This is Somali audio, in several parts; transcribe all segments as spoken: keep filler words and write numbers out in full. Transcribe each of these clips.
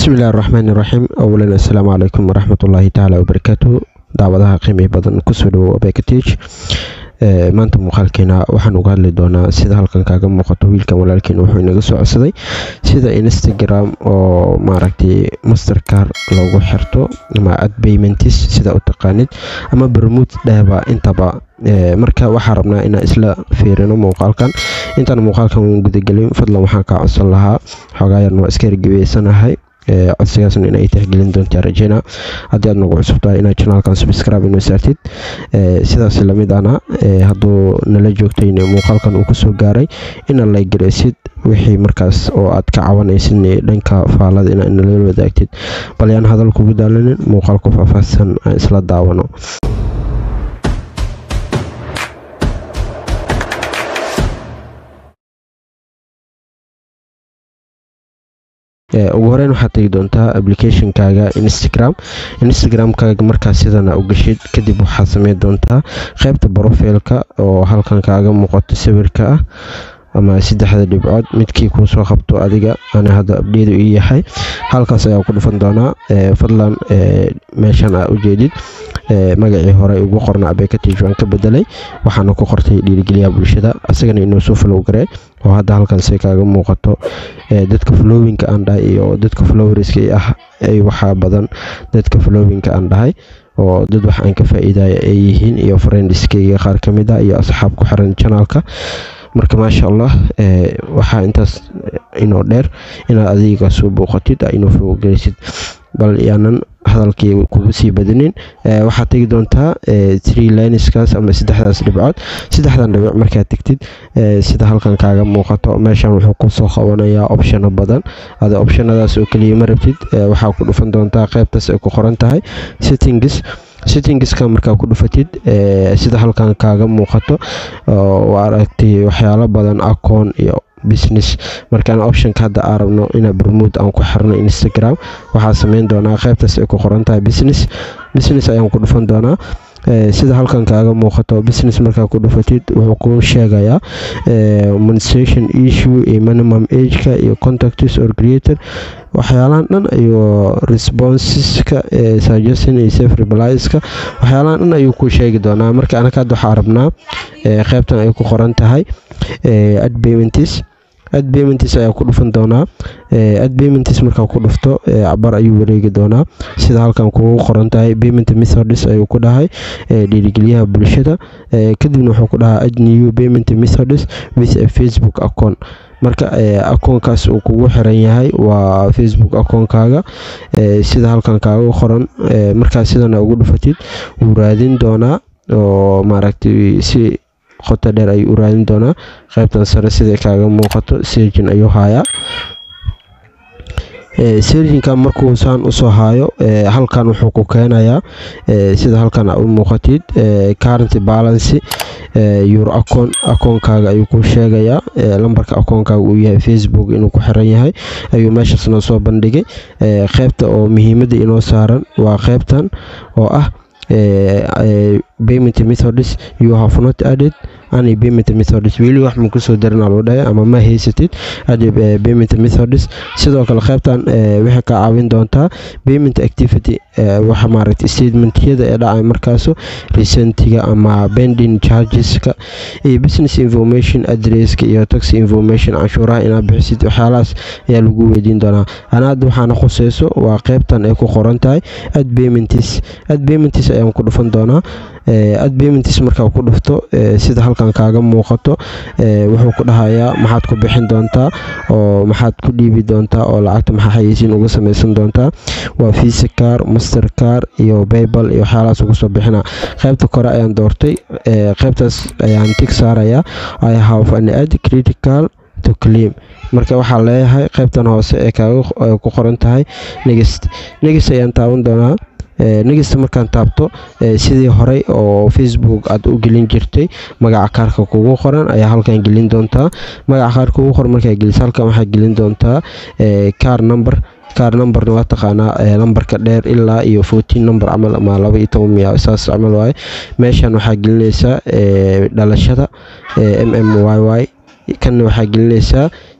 بسم الله الرحمن الرحيم. أولا السلام عليكم ورحمة الله تعالى وبركاته. دعوة قيمة بدن كسر باكتيج maanta muuqaalkeena waxaan uga hadli doonaa sida halkan kaaga muuqato wiilkan walaalkeen wuxuu inaga soo codsaday sida Instagram oo maaragtay Mastercard loogu xirto ama ad payments sida u taqaanid ama Bermuda dhaba intaba marka waxaan rabnaa inaan isla fiirino muuqaalkan intaan muuqaalkan guda galin fadlan waxaan ka codsan lahaa xogaa yar noo iska rigeysanahay codsigaasna inay tixgelin doonto rajayna haddii aad nagu cusub tahay inaad channelkan subscribe inoo saartid sidaas la mid ahna hadduu nala joogtay muuqaalkan uu ku soo gaaray inaad like gareysid wixii markaas oo aad ka caawinaysid dhanka faalada inaad nala wadaagtid bal yaan hadal kugu daalinin muuqaalku faahfaahsan isla daawano. ugu horeyn waxaad tagi doontaa application kaaga Instagram Instagram kaaga markaas sidana u gashid kadib waxaad sameyn doontaa qaybta profile-ka oo halkan kaaga muuqato sawirka ah ama saddexda dhibcood midkii ku soo qabto adiga ana hadda update u yahay halkaas ayaa ku dhufan doonaa fadlan meeshan aad u jeedid magacii hore ugu qornaa package waan ka bedelay waxaana ku qortay dhiirigeliyaha bulshada asagana inuu soo follow garee oo hadda halkan si kaaga muuqato dadka following-ka aan dhahay iyo dadka followers-ka ah ay waxa badan dadka following-ka aan dhahay oo dad wax aan ka faa'iidayo ay yihiin iyo friends-kayga qaar kamid ah iyo asxaab ku xiran channel-ka marka ma sha Allah waxa intaas inoo dheer inaad adiga soo booqatid inoo follow gareysid bal yaanan hadalkii kugu sii badinin waxaad tagi doontaa three lineskaas ama saddexdaas dhibcood saddexdan dhibic markaad tagtid sida halkan kaaga muuqato meeshan wuxuu ku soo qabanayaa option badan ada optionadaas oo kaliya ma rabtid waxaa ku dhufan doontaa qaybtaas ay ku qoran tahay settings settings ka markaa ku dhufatid sida halkan kaaga muuqato oo aragtay waxyaalo badan account iyo business markaan option ka hadda arabno ina Bermuda aan ku xirno Instagram waxa sameyn doonaa qaybtaas ay ku qoran tahay business business ayaan ku dhufan doonaa sida halkan kaaga muuqato business markaa ku dhufatid wuxuu ku sheegayaa monetization issue iyo minimum age ka iyo contacts or creator waxyaalaan dhan iyo responses ka suggestion iyo safe replies ka waxyaalaan dhan ayuu ku sheegi doonaa marka anaka hadda waxaan rabnaa qaybtan ay ku qoran tahay ad payments ad payments ayaa ku dhufan doonaa ad payments markaa ku dhufto cabar ayuu wareegi doonaa sida halkan kugu qoran tahay payment methods ayuu ku dhahay dhiirigeliyaha bulshada kadibna wuxuu ku dhahaa add new payment methods with a Facebook account marka account-kaas uu kugu xiran yahay waa Facebook account-kaaga sida halkan kaaga qoran markaa sidana ugu dhufatid wuu raadin doonaa oo maaragtay si qoto dheer ay u raadin doonaa qaybtan sare sida kaaga muuqato searching ayuu hayaa searching-ka markuu saan u soo haayo halkan wuxuu ku keenayaa sida halkan u muuqatid current balance your account account-kaaga ayuu ku sheegayaa lambarka account-kaaga uu yahay Facebook inuu ku xiran yahay ayuu meeshaas noo soo bandhigay qaybta oo muhiimadda inoo saaran waa qaybtan oo ah payment methods you have not added any payment methods wili wax ma ku soo darnaa loo dhahay ama ma haysatid add payment methods sidoo kale qaybtan waxa ka caawin doontaa payment activity waxa maaragtay statement-yada ee dhacay markaas recent-iga ama pending charges-ka iyo business information address-ka iyo tax information canshuuraha inaad bixisid waxyaalahaas ayaa lagu weydiin doonaa ana hadda waxaan khusayso waa qaybtan ay ku qoran tahay add payments add payments ayaan ku dhufan doonaa ad payments markaa ku dhufto sida halkan kaaga muuqato wuxuu ku dhahayaa maxaad ku bixin doontaa oo maxaad ku dhiibi doontaa oo lacagta maxaa xayeysiin uga samaysan doontaa waa Visa card Mastercard iyo PayPal iyo waxyaalahaas ugu soo bixina qaybta kore ayaan doortay qaybtaas ayaan tig saarayaa I have an ad critical to claim marka waxaa leeyahay qaybtan hoose ee kaaga ku qoran tahay next next ayaan taaban doonaa next markaan taabto sidii hore oo Facebook aad u gelin jirtay magaca kaarka kugu qoran ayaa halkan gelin doontaa magaca kaarka kugu qoran markaa geliso halkan waxaa gelin doontaa car number car number waa taqaanaa lambarka dheer ilaa iyo fourteen number amal ama laba iyo toban miya saas amal waay meeshan waxaa gelinaysaa dhalashada M M Y Y kan waxaa gelinaysaa C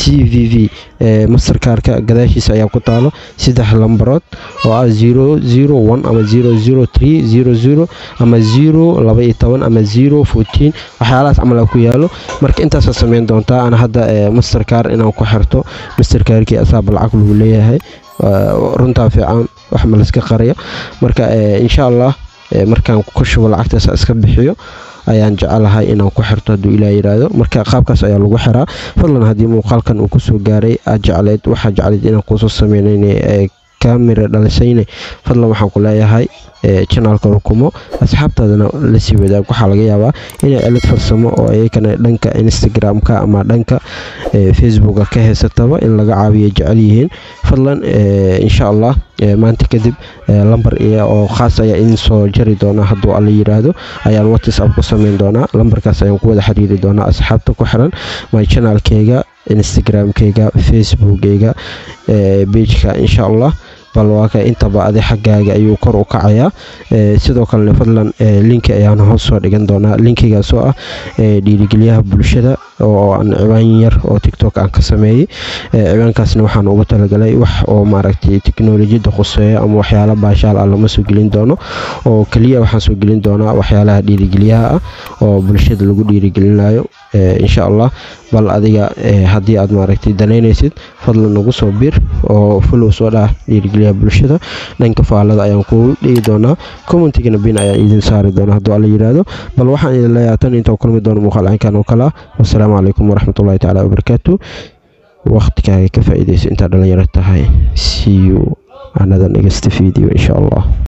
c v v mastercardka gadaashiisa ayaa ku taalo saddex lambarood oo ah zero zero one ama zero zero three zero zero ama zero laba iyo toban ama zero fourteen waxyaalahaas camal ku yaalo marka intaas sameyn doontaa ana hadda mastercard inaan ku xirto mastercardkii asaab lacag lagu leeyahay runta fiican wax ma la iska qariyo marka insha Allah markaan ku shubo lacagtaas iska bixiyo ayaan jecelahay inaan ku xirto haduu Ilaahay yiraahdo marka qaabkaas ayaa lagu xiraa fadlan hadii muuqaalkan uu ku soo gaaray aad jecleed waxa jecleed inaan ku soo sameeynay camera dhalisayna fadlan waxaan ku leeyahay channelka rukumo asxaabtadana la sii wadaag waxa laga yaabaa inay cilad farsamo oo ay kana dhanka Instagram-ka ama dhanka Facebook-ka ka heysataba in laga caawiyo jecel yihiin fadlan insha Allah maanta kadib lambar iyo oo khaas ah in soo jari doona haduu alla yiraahdo ayaan WhatsApp ku sameyn doona lambarkaas ayaan ku wada xiriiri doona asxaabta ku xiran my channel-kayga Instagram-kayga Facebook-kayga page-ka insha Allah bal waa ka inta baad xagaaga ayuu kor u kacayaa sidoo kale fadlan link ayaan hoos soo dhigan doonaa linkigaas oo ah dhiirigeliyaha bulshada oo aan ciwaan yar oo TikTok aan ka sameeyay ciwaankaasna waxaan ugu talagalay wax oo maaragtay tiknoolajiyada khuseeyo ama waxyaalo baashaal ah lama soo gelin doono oo kaliya waxaan soo gelin doonaa waxyaalaha dhiirigeliyaha ah oo bulshada lagu dhiirigelinayo insha Allah bal adiga hadii aad maaragtay daneynaysid fadlan nagu soo bir oo follow soo dhaah dhiirigeliyaha bulshada dhanka faalada ayaan ku dhigi doonaa commentigana bin ayaan idin saari doonaa haduu alla yiraahdo bal waxaan idin leeyahay tan inta kulmi doono muuqaalkan oo kala wassalaamu calaykum waraxmatullaahi ta'ala wabarakaatuh waqtigaaga ka faa'iideyso inta dhalinyaro tahay see you another next video insha Allah.